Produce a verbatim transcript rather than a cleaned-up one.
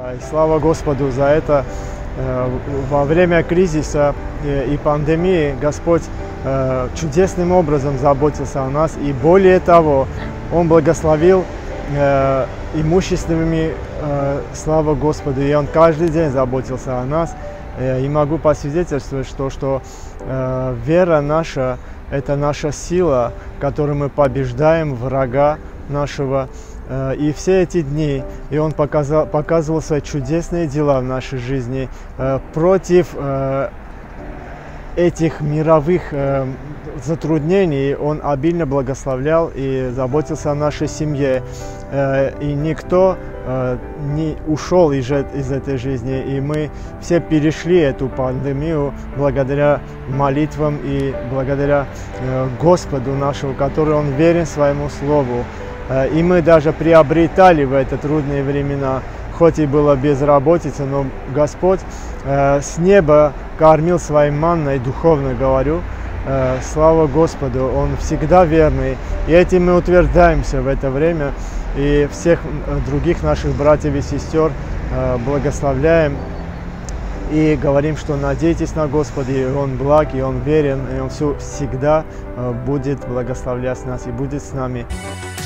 И слава Господу за это. Во время кризиса и пандемии Господь чудесным образом заботился о нас. И более того, Он благословил имущественными, слава Господу. И Он каждый день заботился о нас. И могу посвидетельствовать, что, что вера наша – это наша сила, которой мы побеждаем врага нашего. И все эти дни, и Он показал, показывал свои чудесные дела в нашей жизни э, против э, этих мировых э, затруднений. Он обильно благословлял и заботился о нашей семье. Э, и никто э, не ушел из, из этой жизни. И мы все перешли эту пандемию благодаря молитвам и благодаря э, Господу нашему, который Он верен своему Слову. И мы даже приобретали в эти трудные времена, хоть и было безработица, но Господь э, с неба кормил своей манной, духовно говорю. Э, слава Господу, Он всегда верный. И этим мы утверждаемся в это время. И всех других наших братьев и сестер э, благословляем. И говорим, что надейтесь на Господа, и Он благ, и Он верен, и Он все всегда э, будет благословлять нас и будет с нами.